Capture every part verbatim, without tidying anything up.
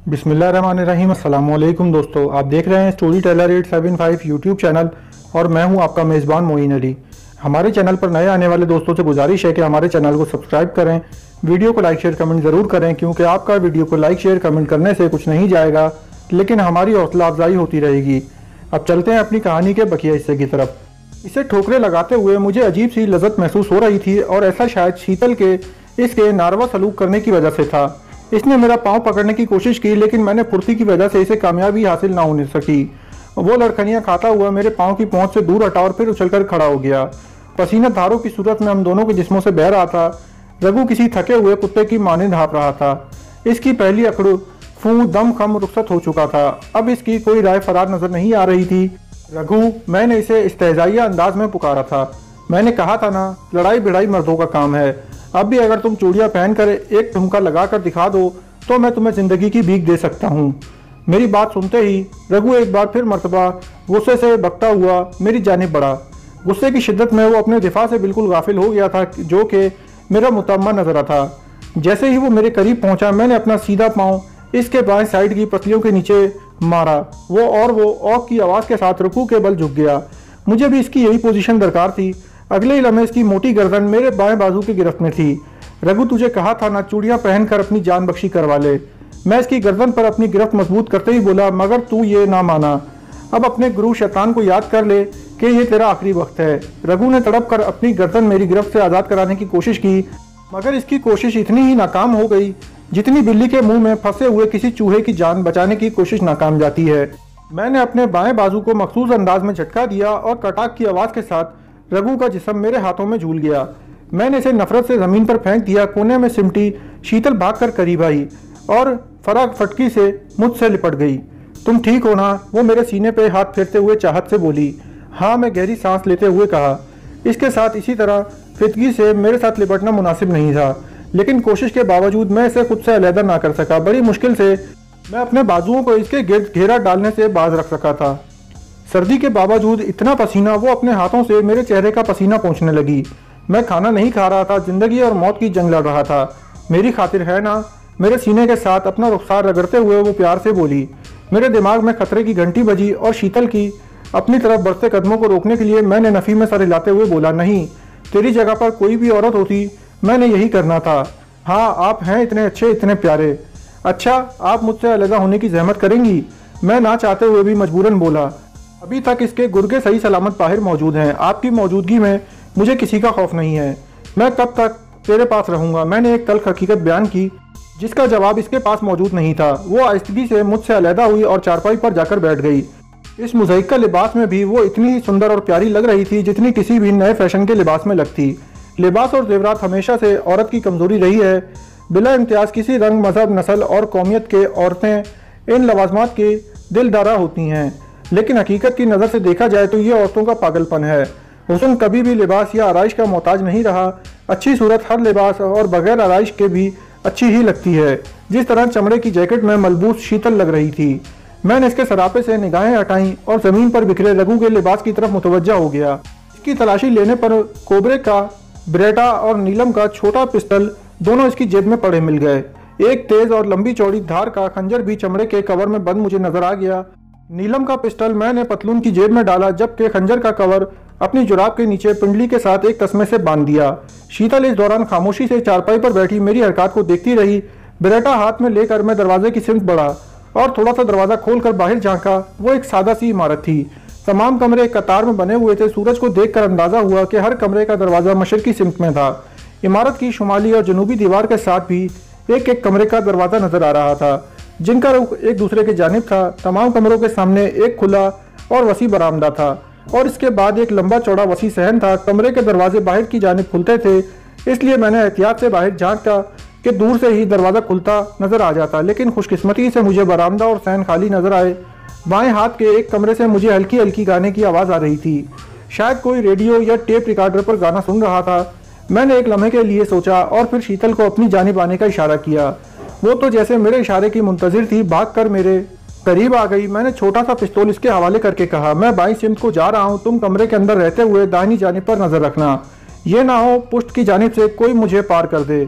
बिस्मिल्लाहिर्रहमानिर्रहीम। अस्सलाम वालेकुम दोस्तों, आप देख रहे हैं story teller eight seven five YouTube channel और मैं हूं आपका मेज़बान मोइन अली। हमारे चैनल पर नए आने वाले दोस्तों से गुजारिश है कि हमारे चैनल को सब्सक्राइब करें, वीडियो को लाइक शेयर कमेंट ज़रूर करें, क्योंकि आपका वीडियो को लाइक शेयर कमेंट करने से कुछ नहीं जाएगा, लेकिन हमारी हौसला अफजाई होती रहेगी। अब चलते हैं अपनी कहानी के बकिया हिस्से की तरफ। इसे ठोकरे लगाते हुए मुझे अजीब सी लज़्ज़त महसूस हो रही थी और ऐसा शायद शीतल के इसके नारवा सलूक करने की वजह से था। इसने मेरा पाँव पकड़ने की कोशिश की, लेकिन मैंने फुर्ती की वजह से इसे कामयाबी हासिल ना होने सकी। वो लड़खनियाँ खाता हुआ मेरे पाँव की पहुँच से दूर हटा और फिर उछलकर खड़ा हो गया। पसीना धारों की सूरत में हम दोनों के जिस्मों से बह रहा था। रघु किसी थके हुए कुत्ते की मानिंद हाँफ रहा था। इसकी पहली अकड़ फूं दम खम रुखसत हो चुका था। अब इसकी कोई राय फरार नजर नहीं आ रही थी। रघु, मैंने इसे इस्तेजाइया अंदाज में पुकारा था। मैंने कहा था ना, लड़ाई भिड़ाई मर्दों का काम है। अब भी अगर तुम चूड़ियाँ पहन कर एक ठुमका लगा कर दिखा दो तो मैं तुम्हें जिंदगी की भीख दे सकता हूँ। मेरी बात सुनते ही रघु एक बार फिर मर्तबा गुस्से से बकता हुआ मेरी जानिब बढ़ा। गुस्से की शिद्दत में वो अपने दिफा से बिल्कुल गाफिल हो गया था, जो कि मेरा मुतम्मा नजर था। जैसे ही वो मेरे करीब पहुंचा, मैंने अपना सीधा पाँव इसके बाएं साइड की पसलियों के नीचे मारा। वो और वो औक की आवाज़ के साथ रुकू के बल झुक गया। मुझे भी इसकी यही पोजीशन दरकार थी। अगले ही लम्हे इसकी मोटी गर्दन मेरे बाएं बाजू की गिरफ्त में थी। रघु, तुझे कहा था ना, चूड़ियाँ पहनकर अपनी जान बख्शी करवा ले। मैं इसकी गर्दन पर अपनी गिरफ्त मजबूत करते ही बोला, मगर तू ये ना माना। अब अपने गुरु शैतान को याद कर ले कि ये तेरा आखिरी वक्त है। रघु ने तड़प कर अपनी गर्दन मेरी गिरफ्त से आज़ाद कराने की कोशिश की, मगर इसकी कोशिश इतनी ही नाकाम हो गई जितनी बिल्ली के मुंह में फंसे हुए किसी चूहे की जान बचाने की कोशिश नाकाम जाती है। मैंने अपने बाएं बाजू को मखसूस अंदाज में झटका दिया और कटाक की आवाज़ के साथ रघु का जिस्म मेरे हाथों में झूल गया। मैंने इसे नफरत से ज़मीन पर फेंक दिया। कोने में सिमटी शीतल भागकर करीब आई और फराग फटकी से मुझसे लिपट गई। तुम ठीक हो ना? वो मेरे सीने पे हाथ फेरते हुए चाहत से बोली। हाँ, मैं गहरी सांस लेते हुए कहा। इसके साथ इसी तरह फितगी से मेरे साथ लिपटना मुनासिब नहीं था, लेकिन कोशिश के बावजूद मैं इसे खुद से अलहदा ना कर सका। बड़ी मुश्किल से मैं अपने बाजुओं को इसके गिर्द घेरा डालने से बाज रख सका था। सर्दी के बावजूद इतना पसीना, वो अपने हाथों से मेरे चेहरे का पसीना पोंछने लगी। मैं खाना नहीं खा रहा था, जिंदगी और मौत की जंग लड़ रहा था। मेरी खातिर है ना? मेरे सीने के साथ अपना रुखसार रगड़ते हुए वो प्यार से बोली। मेरे दिमाग में खतरे की घंटी बजी और शीतल की अपनी तरफ बढ़ते कदमों को रोकने के लिए मैंने नफ़ी में सर हिलाते हुए बोला, नहीं, तेरी जगह पर कोई भी औरत होती मैंने यही करना था। हाँ, आप हैं इतने अच्छे, इतने प्यारे। अच्छा, आप मुझसे अलग होने की जहमत करेंगी? मैं ना चाहते हुए भी मजबूरन बोला। अभी तक इसके गुर्गे सही सलामत बाहर मौजूद हैं। आपकी मौजूदगी में मुझे किसी का खौफ नहीं है। मैं कब तक तेरे पास रहूँगा? मैंने एक तल्ख हकीकत बयान की, जिसका जवाब इसके पास मौजूद नहीं था। वो आहिस्तगी से मुझसे अलहदा हुई और चारपाई पर जाकर बैठ गई। इस मुज़क्किर लिबास में भी वो इतनी ही सुंदर और प्यारी लग रही थी जितनी किसी भी नए फैशन के लिबास में लगती। लिबास और जेवरात हमेशा से औरत की कमज़ोरी रही है। बिला इम्तियाज़ किसी रंग, मज़हब, नस्ल और कौमियत के औरतें इन लवाजमात की दिलदारा होती हैं, लेकिन हकीकत की नज़र से देखा जाए तो ये औरतों का पागलपन है। हुस्न कभी भी लिबास या आराइश का मोहताज नहीं रहा। अच्छी सूरत हर लिबास और बगैर आराइश के भी अच्छी ही लगती है। जिस तरह चमड़े की जैकेट में मलबूस शीतल लग रही थी। मैंने इसके सरापे से निगाहें हटाईं और ज़मीन पर बिखरे रघु के लिबास की तरफ मुतवज्जा हो गया। इसकी तलाशी लेने पर कोबरे का ब्रेटा और नीलम का छोटा पिस्टल दोनों इसकी जेब में पड़े मिल गए। एक तेज और लंबी चौड़ी धार का खंजर भी चमड़े के कवर में बंद मुझे नजर आ गया। नीलम का पिस्टल मैंने पतलून की जेब में डाला, जबकि खंजर का कवर अपनी जुराब के नीचे पिंडली के साथ एक तस्मे से बांध दिया। शीतल इस दौरान खामोशी से चारपाई पर बैठी मेरी हरकत को देखती रही। बेरेटा हाथ में लेकर मैं दरवाजे की सिमत बढ़ा और थोड़ा सा दरवाज़ा खोलकर बाहर झांका। वो एक सादा सी इमारत थी। तमाम कमरे एक कतार में बने हुए थे। सूरज को देखकर अंदाजा हुआ कि हर कमरे का दरवाज़ा मशरकी सिमत में था। इमारत की शुमाली और जनूबी दीवार के साथ भी एक एक कमरे का दरवाज़ा नजर आ रहा था, जिनका रुख एक दूसरे के जानिब था। तमाम कमरों के सामने एक खुला और वसी बरामदा था और इसके बाद एक लंबा चौड़ा वसी सहन था। कमरे के दरवाजे बाहर की जानिब खुलते थे, इसलिए मैंने एहतियात से बाहर झांका कि दूर से ही दरवाज़ा खुलता नजर आ जाता, लेकिन खुशकिस्मती से मुझे बरामदा और सहन खाली नजर आए। बाएं हाथ के एक कमरे से मुझे हल्की हल्की गाने की आवाज़ आ रही थी। शायद कोई रेडियो या टेप रिकॉर्डर पर गाना सुन रहा था। मैंने एक लम्हे के लिए सोचा और फिर शीतल को अपनी जानिब आने का इशारा किया। वो तो जैसे मेरे इशारे की मुंतजिर थी, भाग कर मेरे करीब आ गई। मैंने छोटा सा पिस्तौल इसके हवाले करके कहा, मैं बाईं सिमत को जा रहा हूँ, तुम कमरे के अंदर रहते हुए दाहिनी जानिब पर नजर रखना। ये ना हो पुष्ट की जानिब से कोई मुझे पार कर दे।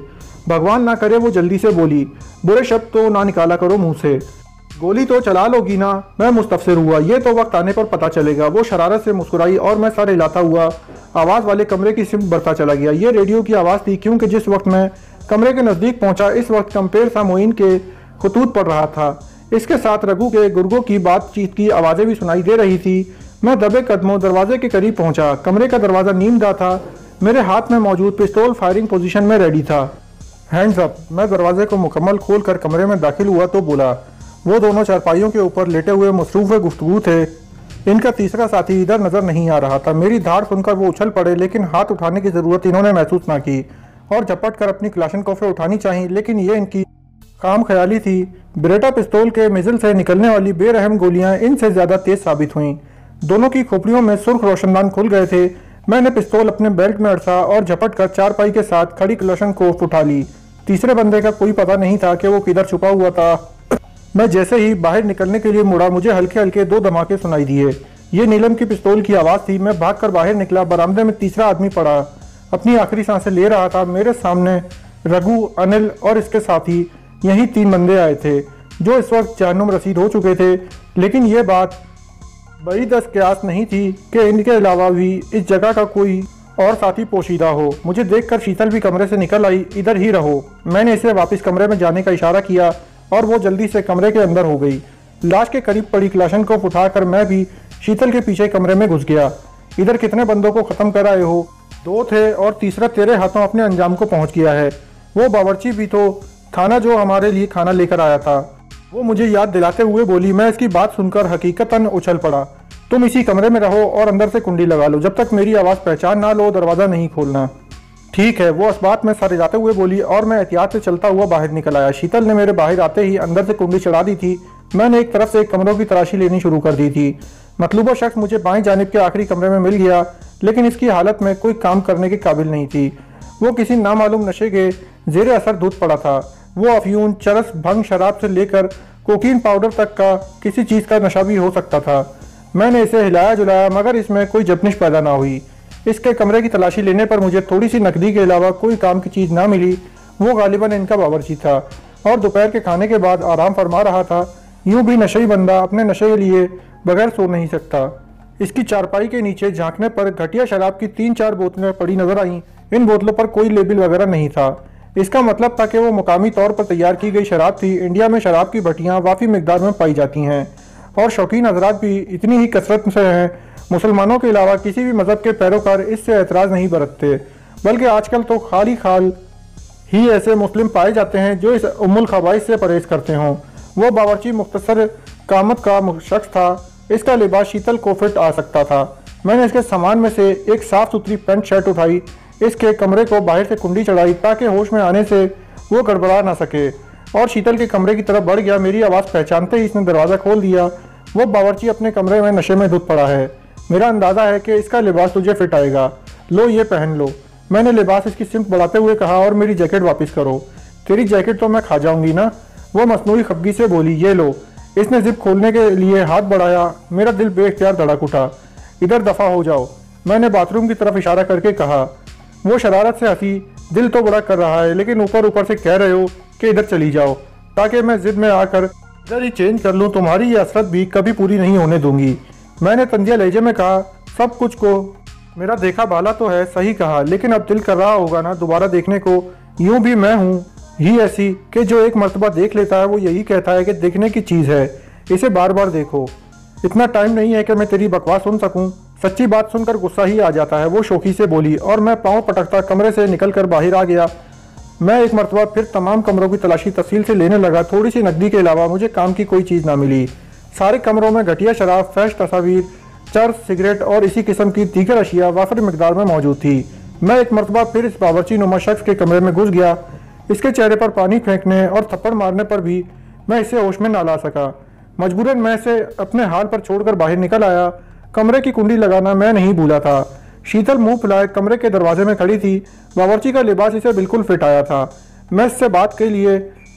भगवान ना करे वो जल्दी से बोली, बुरे शब्द तो ना निकाला करो मुंह से। गोली तो चला लोगी ना। मैं मुस्तफसिर हुआ, ये तो वक्त आने पर पता चलेगा। वो शरारत से मुस्कुराई और मैं सर हिलाता हुआ आवाज़ वाले कमरे की सिमत बढ़ता चला गया। ये रेडियो की आवाज़ थी, क्योंकि जिस वक्त मैं कमरे के नज़दीक पहुंचा इस वक्त कंपेर सा मोइन के खतूत पड़ रहा था। इसके साथ रघु के गुर्गों की बातचीत की आवाज़ें भी सुनाई दे रही थी। मैं दबे कदमों दरवाजे के करीब पहुंचा। कमरे का दरवाज़ा नीमदा था। मेरे हाथ में मौजूद पिस्तौल फायरिंग पोजीशन में रेडी था। Hands up. मैं दरवाजे को मुकम्मल खोल कर कमरे में दाखिल हुआ तो बोला। वो दोनों चारपाइयों के ऊपर लेटे हुए मसरूफ़ गुफ्तगू थे। इनका तीसरा साथी इधर नज़र नहीं आ रहा था। मेरी धाड़ सुनकर वो उछल पड़े, लेकिन हाथ उठाने की ज़रूरत इन्होंने महसूस ना की और झपट कर अपनी क्लाशनकोफ़ें उठानी चाहिए, लेकिन ये इनकी काम ख्याली थी। ब्रेटा पिस्तौल के मिज़िल से निकलने वाली बेरहम गोलियां इनसे ज़्यादा तेज़ साबित हुईं। दोनों की खोपड़ियों में सुर्ख रोशनदान खुल गए थे। मैंने पिस्तौल अपने बेल्ट में अड़सा और झपट कर चारपाई के साथ खड़ी क्लाशनकोफ उठा ली। तीसरे बंदे का कोई पता नहीं था कि वो किधर छुपा हुआ था। मैं जैसे ही बाहर निकलने के लिए मुड़ा, मुझे हल्के हल्के दो धमाके सुनाई दिए। ये नीलम की पिस्तौल की आवाज़ थी। मैं भागकर बाहर निकला। बरामदे में तीसरा आदमी पड़ा, अपनी आखिरी सांसें ले रहा था। मेरे सामने रघु, अनिल और इसके साथी, यही तीन बंदे आए थे जो इस वक्त जहन्नुम रसीद हो चुके थे। लेकिन यह बात बड़ी दस क्यास नहीं थी कि इनके अलावा भी इस जगह का कोई और साथी पोशीदा हो। मुझे देखकर शीतल भी कमरे से निकल आई। इधर ही रहो। मैंने इसे वापस कमरे में जाने का इशारा किया और वो जल्दी से कमरे के अंदर हो गई। लाश के करीब पड़ी क्लाशन को उठाकर मैं भी शीतल के पीछे कमरे में घुस गया। इधर कितने बंदों को ख़त्म कर आए हो? दो थे और तीसरा तेरे हाथों अपने अंजाम को पहुंच गया है। वो बावर्ची भी तो थाना जो हमारे लिए खाना लेकर आया था। वो मुझे याद दिलाते हुए बोली। मैं इसकी बात सुनकर हकीकतन उछल पड़ा। तुम इसी कमरे में रहो और अंदर से कुंडी लगा लो। जब तक मेरी आवाज़ पहचान ना लो दरवाज़ा नहीं खोलना। ठीक है, वो इस बात में सर हिलाते हुए बोली और मैं एहतियात से चलता हुआ बाहर निकल आया। शीतल ने मेरे बाहर आते ही अंदर से कुंडी चढ़ा दी थी। मैंने एक तरफ से एक कमरों की तलाशी लेनी शुरू कर दी थी। मतलूबा शख्स मुझे बाएं जानिब के आखिरी कमरे में मिल गया, लेकिन इसकी हालत में कोई काम करने के काबिल नहीं थी। वो किसी नामालूम नशे के जेर असर धुत पड़ा था। वो अफ्यून, चरस, भंग, शराब से लेकर कोकीन पाउडर तक का किसी चीज़ का नशा भी हो सकता था। मैंने इसे हिलाया जुलाया, मगर इसमें कोई जपनिश पैदा ना हुई। इसके कमरे की तलाशी लेने पर मुझे थोड़ी सी नकदी के अलावा कोई काम की चीज़ ना मिली। वो गालिबन इनका बावर्ची था और दोपहर के खाने के बाद आराम फरमा रहा था। यूं भी नशेई बंदा अपने नशे के लिए बगैर सो नहीं सकता। इसकी चारपाई के नीचे झांकने पर घटिया शराब की तीन चार बोतलें पड़ी नजर आईं। इन बोतलों पर कोई लेबल वगैरह नहीं था। इसका मतलब था कि वो मुकामी तौर पर तैयार की गई शराब थी। इंडिया में शराब की भट्टियाँ वाफ़ी मिकदार में पाई जाती हैं और शौकीन हजरात भी इतनी ही कसरत से हैं। मुसलमानों के अलावा किसी भी मज़हब के पैरोकार इससे एतराज़ नहीं बरतते, बल्कि आजकल तो खाली खाल ही ऐसे मुस्लिम पाए जाते हैं जो इस उम्मुल खबाइस से परहेज करते हों। वो बावर्ची मुख्तसर कामत का शख्स था। इसका लिबास शीतल को फिट आ सकता था। मैंने इसके सामान में से एक साफ़ सुथरी पेंट शर्ट उठाई, इसके कमरे को बाहर से कुंडी चढ़ाई ताकि होश में आने से वो गड़बड़ा ना सके, और शीतल के कमरे की तरफ बढ़ गया। मेरी आवाज़ पहचानते ही इसने दरवाज़ा खोल दिया। वो बावर्ची अपने कमरे में नशे में धुत पड़ा है। मेरा अंदाज़ा है कि इसका लिबास तुझे फिट आएगा। लो ये पहन लो। मैंने लिबास इसकी सिमत बढ़ाते हुए कहा, और मेरी जैकेट वापस करो। तेरी जैकेट तो मैं खा जाऊंगी ना? वो मसनूई खफगी से बोली। ये लो। इसने जिप खोलने के लिए हाथ बढ़ाया। मेरा दिल बेख्तियार धड़क उठा। इधर दफ़ा हो जाओ, मैंने बाथरूम की तरफ इशारा करके कहा। वो शरारत से हंसी। दिल तो बड़ा कर रहा है, लेकिन ऊपर ऊपर से कह रहे हो कि इधर चली जाओ ताकि मैं जिद में आकर इधर ही चेंज कर लूँ। तुम्हारी ये हसरत भी कभी पूरी नहीं होने दूंगी। मैंने तंजिया लहजे में कहा। सब कुछ को मेरा देखा भाला तो है, सही कहा, लेकिन अब दिल कर रहा होगा ना दोबारा देखने को। यूं भी मैं हूँ ही ऐसी कि जो एक मर्तबा देख लेता है वो यही कहता है कि देखने की चीज़ है, इसे बार बार देखो। इतना टाइम नहीं है कि मैं तेरी बकवास सुन सकूं। सच्ची बात सुनकर गुस्सा ही आ जाता है, वो शोखी से बोली, और मैं पाँव पटकता कमरे से निकलकर बाहर आ गया। मैं एक मरतबा फिर तमाम कमरों की तलाशी तफसील से लेने लगा। थोड़ी सी नकदी के अलावा मुझे काम की कोई चीज़ ना मिली। सारे कमरों में घटिया शराब, फैश तस्वीर, चर्च, सिगरेट और इसी किस्म की दीगर अशिया वाफर मिकदार में मौजूद थी। मैं एक मरतबा फिर इस बावर्ची नुमा शख्स के कमरे में घुस गया। इसके चेहरे पर पानी फेंकने और थप्पड़ मारने पर भी मैं इसे होश में ना ला सका। मजबूरन मैं इसे अपने हाल पर छोड़कर बाहर निकल आया। कमरे की कुंडी लगाना मैं नहीं भूला था। शीतल मुंह फुलाए कमरे के दरवाजे में खड़ी थी। बावर्ची का लिबास इसे बिल्कुल फिट आया था। मैं इससे बात के लिए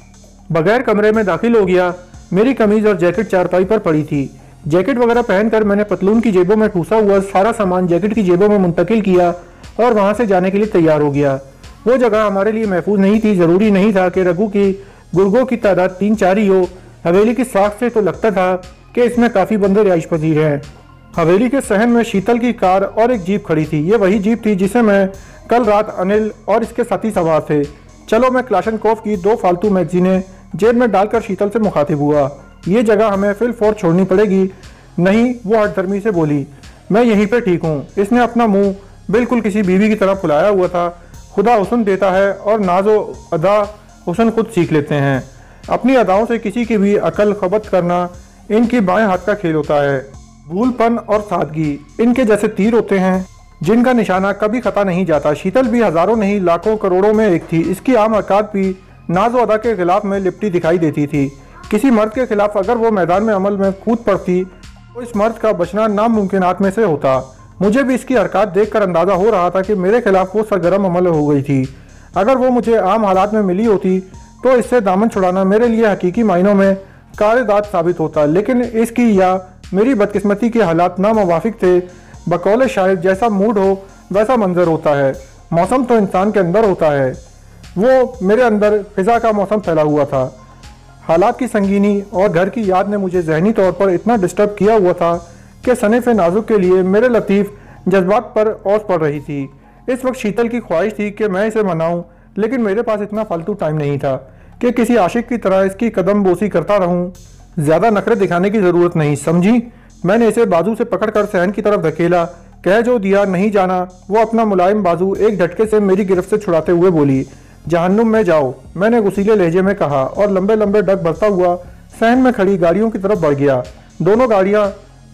बगैर कमरे में दाखिल हो गया। मेरी कमीज और जैकेट चारपाई पर पड़ी थी। जैकेट वगैरह पहनकर मैंने पतलून की जेबों में ठूसा हुआ सारा सामान जैकेट की जेबों में मुंतकिल किया और वहां से जाने के लिए तैयार हो गया। वो जगह हमारे लिए महफूज नहीं थी। जरूरी नहीं था कि रघु की गुर्गों की तादाद तीन चार ही हो। हवेली की साख से तो लगता था कि इसमें काफी बंदे रिहाइश पजीर हैं। हवेली के सहन में शीतल की कार और एक जीप खड़ी थी। ये वही जीप थी जिसे मैं कल रात अनिल और इसके साथी सवार थे। चलो, मैं क्लाशनकोफ की दो फालतू मैगजीनें जेब में डालकर शीतल से मुखातिब हुआ। ये जगह हमें फिल फोर छोड़नी पड़ेगी। नहीं, वो हठधर्मी से बोली, मैं यहीं पे ठीक हूँ। इसने अपना मुंह बिल्कुल किसी बीवी की तरह फुलाया हुआ था। खुदा हुस्न देता है और नाजो अदा हुस्न खुद सीख लेते हैं। अपनी अदाओं से किसी की भी अकल खबत करना इनकी बाएं हाथ का खेल होता है। भूलपन और सादगी इनके जैसे तीर होते हैं जिनका निशाना कभी खता नहीं जाता। शीतल भी हजारों नहीं लाखों करोड़ों में एक थी। इसकी आम हरकत भी नाजो अदा के खिलाफ में लिपटी दिखाई देती थी। किसी मर्द के खिलाफ अगर वो मैदान में अमल में कूद पड़ती तो इस मर्द का बचना नामुमकिनात में से होता। मुझे भी इसकी हरकत देखकर अंदाजा हो रहा था कि मेरे खिलाफ वो सरगर्म अमल हो गई थी। अगर वो मुझे आम हालात में मिली होती तो इससे दामन छुड़ाना मेरे लिए हकीकी मायनों में कारदाद साबित होता। लेकिन इसकी या मेरी बदकिस्मती के हालात नामुवाफिक थे। बकौल शायद जैसा मूड हो वैसा मंजर होता है। मौसम तो इंसान के अंदर होता है। वो मेरे अंदर फिजा का मौसम फैला हुआ था। हालात की संगीनी और घर की याद ने मुझे जहनी तौर पर इतना डिस्टर्ब किया हुआ था कि सनीफ नाजुक के लिए मेरे लतीफ़ जज्बात पर औस पड़ रही थी। इस वक्त शीतल की ख्वाहिश थी कि मैं इसे मनाऊं, लेकिन मेरे पास इतना फालतू टाइम नहीं था कि किसी आशिक की तरह इसकी कदम बोसी करता रहूं। ज़्यादा नखरे दिखाने की ज़रूरत नहीं, समझी। मैंने इसे बाजू से पकड़कर सहन की तरफ धकेला। कह जो दिया नहीं जाना। वो अपना मुलायम बाजू एक झटके से मेरी गिरफ्त से छुड़ाते हुए बोली, जहन्नुम में जाओ। मैंने गुस्सीले लहजे में कहा और लंबे लंबे डग भरता हुआ सहन में खड़ी गाड़ियों की तरफ बढ़ गया। दोनों गाड़ियां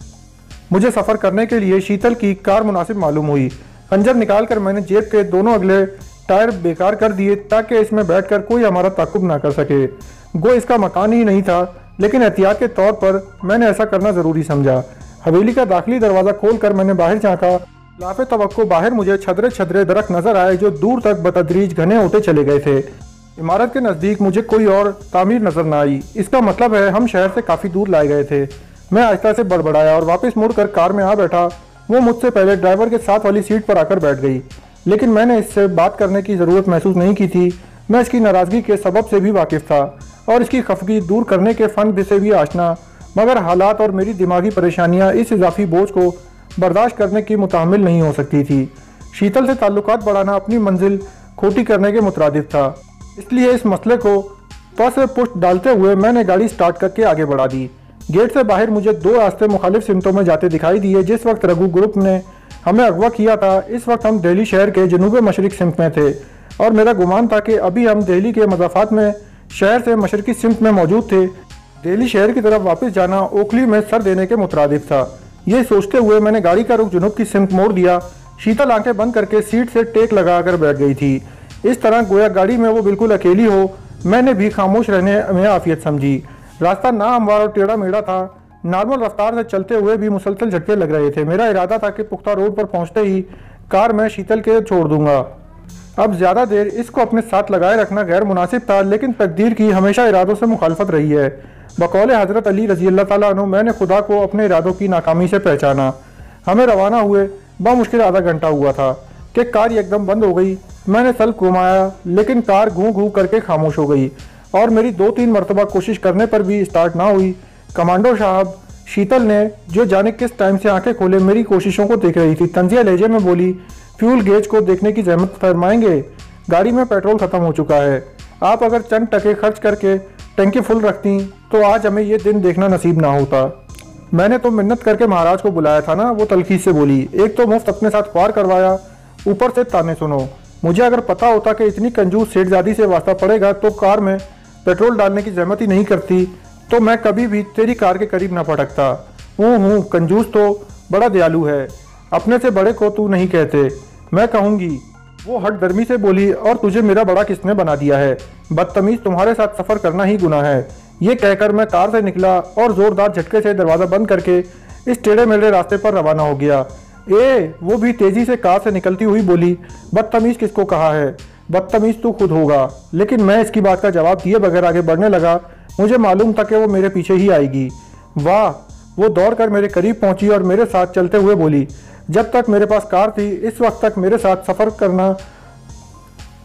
मुझे सफ़र करने के लिए शीतल की कार मुनासिब मालूम हुई। खंजर निकालकर मैंने जेब के दोनों अगले टायर बेकार कर दिए ताकि इसमें बैठकर कोई हमारा ताकुब ना कर सके। गो इसका मकान ही नहीं था, लेकिन एहतियात के तौर पर मैंने ऐसा करना ज़रूरी समझा। हवेली का दाखिली दरवाज़ा खोलकर मैंने बाहर झांका। लाफे तवक्को बाहर मुझे छदरे छदरे दरख्त नजर आए जो दूर तक बतदरीज घने होते चले गए थे। इमारत के नज़दीक मुझे कोई और तामीर नजर न आई। इसका मतलब है हम शहर से काफ़ी दूर लाए गए थे। मैं आहिस्ता से बड़बड़ाया और वापस मुड़कर कार में आ बैठा। वो मुझसे पहले ड्राइवर के साथ वाली सीट पर आकर बैठ गई, लेकिन मैंने इससे बात करने की ज़रूरत महसूस नहीं की थी। मैं इसकी नाराज़गी के सबब से भी वाकिफ़ था और इसकी खफगी दूर करने के फ़न से भी आशना, मगर हालात और मेरी दिमागी परेशानियां इस इजाफी बोझ को बर्दाश्त करने की मुतामिल नहीं हो सकती थी। शीतल से ताल्लुकात बढ़ाना अपनी मंजिल खोटी करने के मुतरादिफ था। इसलिए इस मसले को पस पुष्ट डालते हुए मैंने गाड़ी स्टार्ट करके आगे बढ़ा दी। गेट से बाहर मुझे दो रास्ते मुखालिफ सिमतों में जाते दिखाई दिए। जिस वक्त रघु ग्रुप ने हमें अगवा किया था, इस वक्त हम दिल्ली शहर के जनूब मशरक सिमत में थे और मेरा गुमान था कि अभी हम दिल्ली के मज़ाफ़ात में शहर से मशरकी सिमत में मौजूद थे। दिल्ली शहर की तरफ वापस जाना ओखली में सर देने के मुतरादिफ था। ये सोचते हुए मैंने गाड़ी का रुख जुनूब की सिमत मोड़ दिया। शीतल आंखें बंद करके सीट से टेक लगाकर बैठ गई थी, इस तरह गोया गाड़ी में वो बिल्कुल अकेली हो। मैंने भी खामोश रहने में आफियत समझी। रास्ता ना हमवार और टेढ़ा मेढ़ा था। नॉर्मल रफ्तार से चलते हुए भी मुसलसल झटके लग रहे थे। मेरा इरादा था कि पुख्ता रोड पर पहुंचते ही कार में शीतल के छोड़ दूंगा। अब ज़्यादा देर इसको अपने साथ लगाए रखना गैर मुनासिब था, लेकिन तकदीर की हमेशा इरादों से मुखालफत रही है। बकौल हज़रत अली रज़ी अल्लाह ताला अन्हु मैंने खुदा को अपने इरादों की नाकामी से पहचाना। हमें रवाना हुए बामुश्किल आधा घंटा हुआ था कि कार एकदम बंद हो गई। मैंने सल्क घुमाया, लेकिन कार घूं घूं करके खामोश हो गई और मेरी दो तीन मरतबा कोशिश करने पर भी स्टार्ट ना हुई। कमांडो साहब, शीतल ने जो जाने किस टाइम से आंखें खोले मेरी कोशिशों को देख रही थी, तंजिया लहजे में बोली, फ्यूल गेज को देखने की जहमत फरमाएंगे? गाड़ी में पेट्रोल ख़त्म हो चुका है। आप अगर चंद टके खर्च करके टंकी फुल रखती तो आज हमें ये दिन देखना नसीब ना होता। मैंने तो मिन्नत करके महाराज को बुलाया था ना, वो तलखी से बोली। एक तो मुफ्त अपने साथ ख्वार करवाया, ऊपर से ताने सुनो। मुझे अगर पता होता कि इतनी कंजूस सेठजादी से वास्ता पड़ेगा तो कार में पेट्रोल डालने की जहमत ही नहीं करती, तो मैं कभी भी तेरी कार के करीब ना पटकता। हूँ हूँ कंजूस तो बड़ा दयालु है, अपने से बड़े को तू नहीं कहते। मैं कहूँगी, वो हट दर्मी से बोली, और तुझे मेरा बड़ा किसने बना दिया है? बदतमीज, तुम्हारे साथ सफ़र करना ही गुनाह है। ये कहकर मैं कार से निकला और ज़ोरदार झटके से दरवाज़ा बंद करके इस टेढ़े मेढ़े रास्ते पर रवाना हो गया। ए, वो भी तेज़ी से कार से निकलती हुई बोली, बदतमीज़ किसको कहा है? बदतमीज़ तू खुद होगा। लेकिन मैं इसकी बात का जवाब दिए बगैर आगे बढ़ने लगा। मुझे मालूम था कि वो मेरे पीछे ही आएगी। वाह, वो दौड़ कर मेरे करीब पहुंची और मेरे साथ चलते हुए बोली, जब तक मेरे पास कार थी इस वक्त तक मेरे साथ सफ़र करना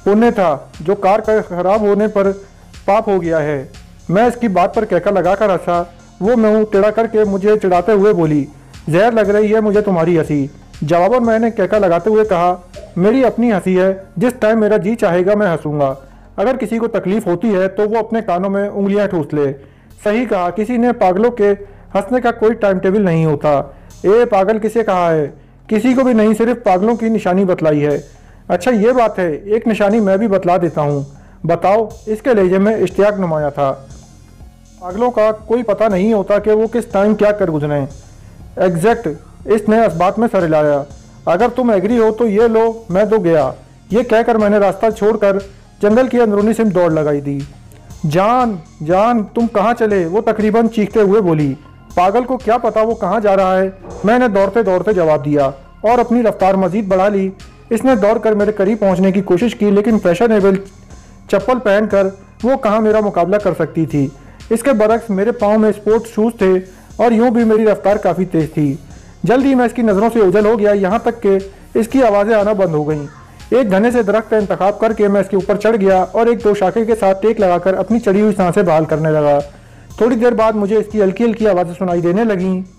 पुण्य था जो कार का खराब होने पर पाप हो गया है। मैं इसकी बात पर कहकर लगाकर हंसा। वो मुंह टेढ़ा करके मुझे चिढ़ाते हुए बोली, जहर लग रही है मुझे तुम्हारी हंसी। जवाबन मैंने कहकर लगाते हुए कहा, मेरी अपनी हंसी है, जिस टाइम मेरा जी चाहेगा मैं हंसूंगा। अगर किसी को तकलीफ होती है तो वो अपने कानों में उंगलियां ठूस ले। सही कहा, किसी ने पागलों के हंसने का कोई टाइम टेबल नहीं होता। ए पागल किसे कहा है? किसी को भी नहीं, सिर्फ पागलों की निशानी बतलाई है। अच्छा ये बात है, एक निशानी मैं भी बतला देता हूँ। बताओ। इसके लहजे में इश्तियाक नुमाया था। पागलों का कोई पता नहीं होता कि वो किस टाइम क्या कर गुजरे। एग्जैक्ट। इसने इस बात में सर हिलाया। अगर तुम एग्री हो तो ये लो, मैं तो गया। ये कहकर मैंने रास्ता छोड़कर जंगल की अंदरूनी सिम दौड़ लगाई दी। जान जान तुम कहाँ चले? वो तकरीबन चीखते हुए बोली। पागल को क्या पता वो कहाँ जा रहा है, मैंने दौड़ते दौड़ते जवाब दिया और अपनी रफ्तार मजीद बढ़ा ली। इसने दौड़कर मेरे करीब पहुंचने की कोशिश की, लेकिन फैशनेबल चप्पल पहनकर वो कहाँ मेरा मुकाबला कर सकती थी। इसके बरक्स मेरे पाँव में स्पोर्ट्स शूज़ थे और यूं भी मेरी रफ्तार काफ़ी तेज़ थी। जल्द ही मैं इसकी नज़रों से ओझल हो गया, यहाँ तक कि इसकी आवाज़ें आना बंद हो गईं। एक घने से दरख्त का इंतखाब करके मैं इसके ऊपर चढ़ गया और एक दो शाखे के साथ टेक लगाकर अपनी चढ़ी हुई सांसें बहाल करने लगा। थोड़ी देर बाद मुझे इसकी हल्की हल्की आवाज़ें सुनाई देने लगीं।